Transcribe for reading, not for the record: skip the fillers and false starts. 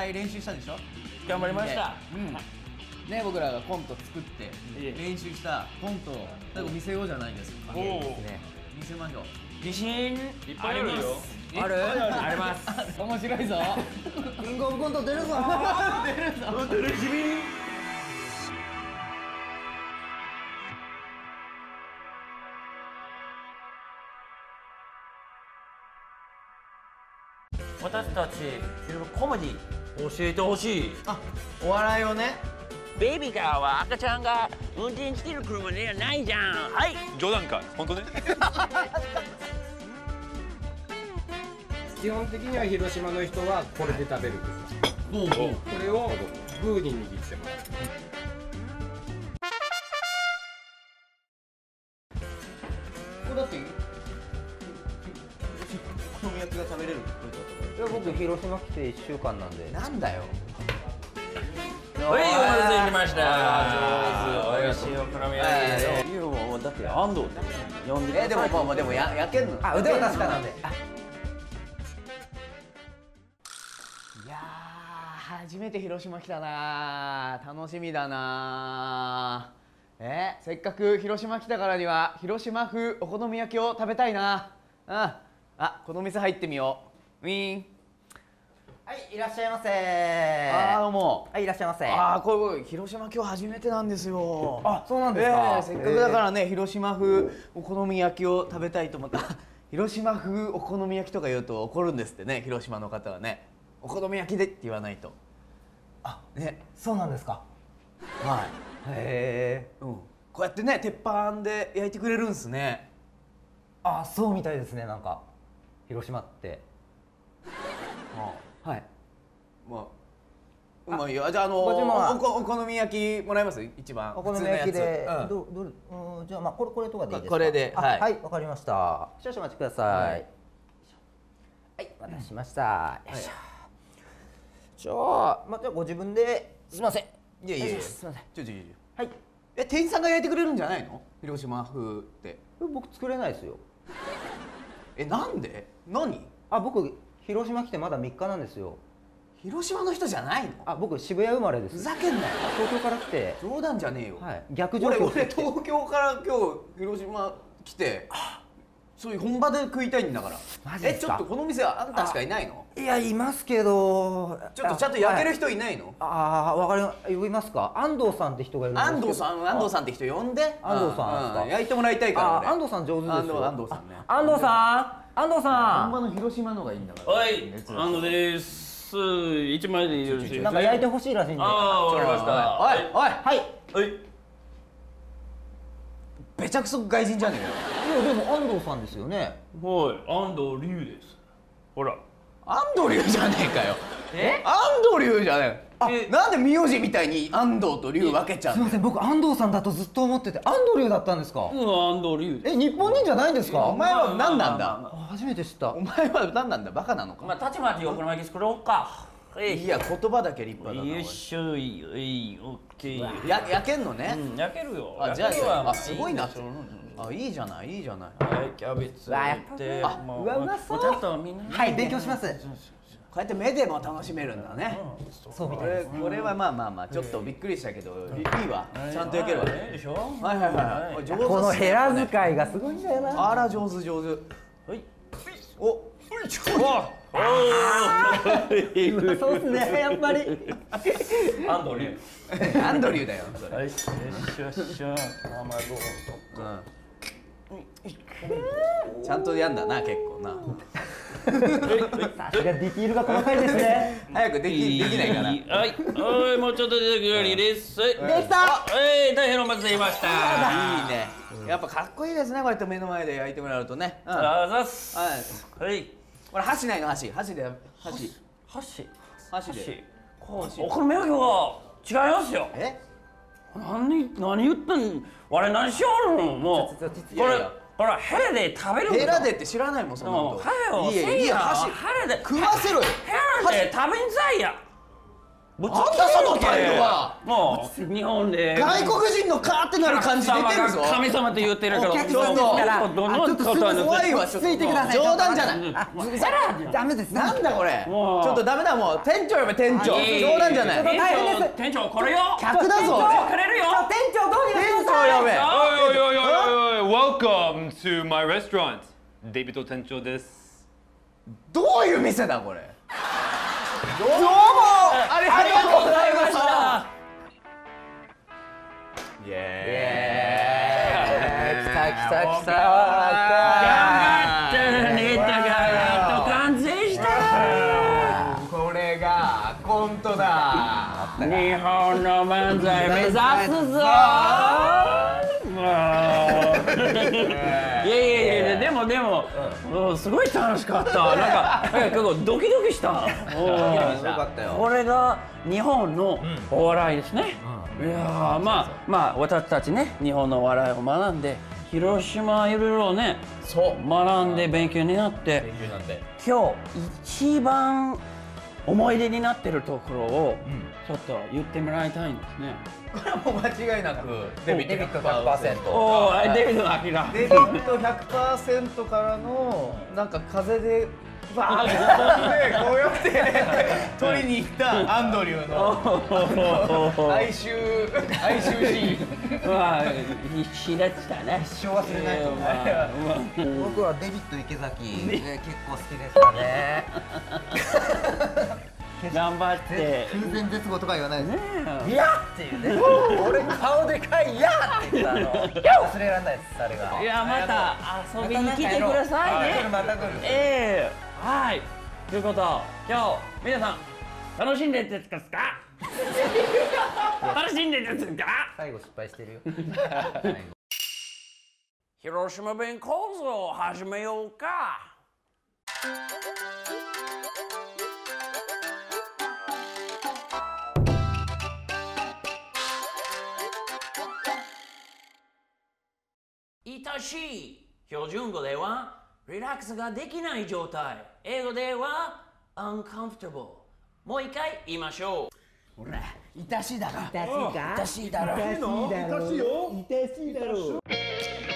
回練習したでしょ。 頑張りました。 ね、僕らがコント作って練習したコントを最後見せようじゃないですか。見せましょう。 自信あります。 ある？ あります。 面白いぞ。 キングオブコント出るぞ。 楽しみ。私たちコメディ教えてほしい。 あ、お笑いをね。 ベイビーカーは赤ちゃんが運転してる車ではないじゃん。はい。 冗談か、本当ね。 基本的には広島の人はこれで食べるんですよ。これをグーに握ってます。 これだってお好み焼きが食べれる。 いや僕広島来て1週間なんで。 なんだよ。 はい、お待たせしました。上手。美味しいお好み焼き。いやもうだって安藤って呼んでください。 でも焼けんの。 あ、腕は確かなんで。いやー、初めて広島来たな。楽しみだな。せっかく広島来たからには広島風お好み焼きを食べたいな。あ、この店入ってみよう。ウィーン。 はい、いらっしゃいませ。 どうも。 はい、いらっしゃいませ。 これ広島今日初めてなんですよ。 あ、そうなんですか。 せっかくだからね、広島風お好み焼きを食べたいと思った。広島風お好み焼きとか言うと怒るんですってね、広島の方はね。お好み焼きでって言わないと。ね、 そうなんですか。 はい。 へえ。 こうやってね、鉄板で焼いてくれるんですね。 あ、そうみたいですね。なんか広島って。はい。 まあいいよ。じゃあお好み焼きもらえます？一番お好み焼きでじゃあこれとかでいいですか？ これで、 はい、わかりました。少々お待ちください。はい、渡しました。よいしょ。じゃあご自分ですみません。 いやすみません。はい。 店員さんが焼いてくれるんじゃないの？広島風って。 僕作れないですよ。 なんで？何？ 僕広島来てまだ3日なんですよ。 広島の人じゃないの？ 僕渋谷生まれです。 ふざけんなよ。 東京から来て。 冗談じゃねえよ。 はい。逆上京。 俺東京から今日広島来て、そういう本場で食いたいんだから。 マジですか？ ちょっとこの店はあんたしかいないの？ いや、いますけど。 ちょっとちゃんと焼ける人いないの？ わかります。呼びますか？安藤さんって人がいるんですけど。 安藤さんって人呼んで。 安藤さん。 焼いてもらいたいから。 安藤さん上手ですよ。 安藤さんね。 安藤さん。 本場の広島のがいいんだから。 はい、安藤です。一枚でよろしいですか？ なんか焼いてほしいらしいんで。 わかりました。 はい。 はい。 べちゃくそ外人じゃねえよ。 いやでも安藤さんですよね。 はい、安藤龍です。ほら。 安藤龍じゃねえかよ。安藤龍じゃねえ。なんで名字みたいに安藤と龍分けちゃうの？ すみません、僕安藤さんだとずっと思ってて、安藤龍だったんですか？ 安藤龍です。 日本人じゃないんですか？ お前は何なんだ？ 初めて知った。 お前は何なんだ？バカなのか？ たちまちお好み焼き作ろうか。 いや、言葉だけ立派だな。 よいしょ、いい、オッケー。 焼けんのね。 焼けるよ。 じゃあすごいな。いいじゃない、いいじゃない。 はい、キャベツ入れて。 うわ、うまそう。 ちゃんとみんな。 はい、勉強します。 こうやって目でも楽しめるんだね。 そうみたいです。 これはまあちょっとびっくりしたけどいいわ。ちゃんと焼けるわ。 でしょ？ はい。上手。 このヘラ使いがすごいんだよな。 あら上手。はい。お。 そうっすね、やっぱり。 アンドリュー。アンドリューだよ。 はい。よしよしよし。 ちゃんとやんだな、結構な。 さすがディティールが細かいですね。 早くできないかな。 はい、もうちょっとでできるようにです。できた。 大変お待たせしました。 いいね。やっぱかっこいいですね、こうやって目の前で焼いてもらうとね。 あざっす。はい。 これ箸ないの？箸で。 箸で。 お好み焼きは違いますよ。何言ったん？あれ何しようの？もうこれヘラで食べるんだ。 ヘラでって知らないもん、そんなこと。 いいや、 箸ヘラで食わせろよ。 ヘラで食べんざいや。 ぶつなんだその態度は。 もう日本で外国人のカーってなる感じ出てるぞ。 神様って言ってるけど、 お客さんですからどんどん怖いわ、ちょっと落ち着いてください。 冗談じゃない。 ダメです。 なんだこれ。ちもうょっとダメだ、もう店長呼べ、店長。冗談じゃない。 大変です。 店長これよ。 客だぞ。 くれるよ。 店長どうにかして店ください。 長呼べ。 Welcome to my restaurant. デビット店長です。 どういう店だこれ。どうもありがとうございました。イエーイ。 来た来た来た。 頑張ってネタがやっと完成した。 これがコントだ。 日本の漫才目指すぞ。いやでもすごい楽しかった。なんか結構ドキドキした。 よかったよ。 これが日本のお笑いですね。いやーまあ私たちね日本のお笑いを学んで広島いろいろね学んで勉強になって今日一番思い出になってるところをちょっと言ってもらいたいんですね。 これはもう間違いなくデビット 100%。 おーデビットのアキラ。 デビット 100% からのなんか風でバーッてこうやって取りに行ったアンドリューの哀愁シーン。 まあ必死だったね。 一生忘れないと思う。 まあ僕はデビット池崎結構好きでしたね。 頑張って。 空前絶後とか言わないです。 ねいやっていうね。俺顔でかいいやって言った忘れられないですあれが。 いやまた遊びに来てくださいね。 また来る。 はいということ今日皆さん楽しんでですか？楽しんでですか？ 最後失敗してるよ。 広島弁講座を始めようか。愛しい標準語ではリラックスができない状態、英語では uncomfortable。もう一回言いましょう。ほら、愛しいだろ。 痛しいか？ 愛しいだろ。 痛しいだろ。痛しいよ。痛しいだろ。